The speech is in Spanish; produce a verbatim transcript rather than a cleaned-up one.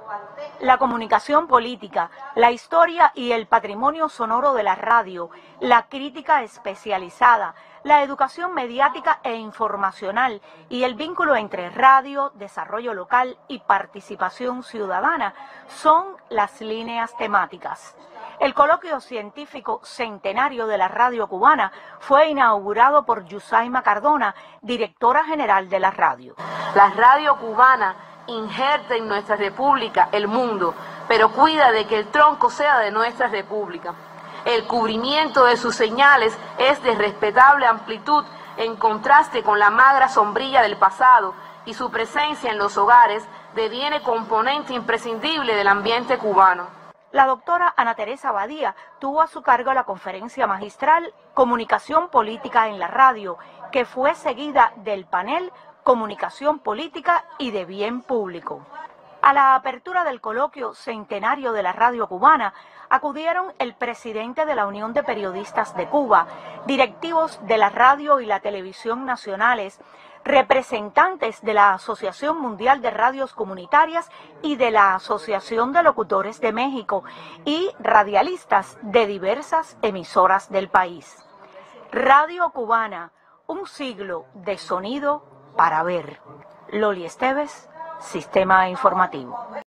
La comunicación política, la historia y el patrimonio sonoro de la radio, la crítica especializada, la educación mediática e informacional y el vínculo entre radio, desarrollo local y participación ciudadana son las líneas temáticas. El coloquio científico centenario de la radio cubana fue inaugurado por Yusaima Cardona, directora general de la radio. La radio cubana injerta en nuestra república el mundo, pero cuida de que el tronco sea de nuestra república. El cubrimiento de sus señales es de respetable amplitud en contraste con la magra sombrilla del pasado, y su presencia en los hogares deviene componente imprescindible del ambiente cubano. La doctora Ana Teresa Badía tuvo a su cargo la conferencia magistral Comunicación Política en la Radio, que fue seguida del panel Comunicación Política y de Bien Público. A la apertura del coloquio centenario de la radio cubana acudieron el presidente de la Unión de Periodistas de Cuba, directivos de la radio y la televisión nacionales, representantes de la Asociación Mundial de Radios Comunitarias y de la Asociación de Locutores de México y radialistas de diversas emisoras del país. Radio Cubana, un siglo de sonido para ver. Loli Esteves, Sistema Informativo.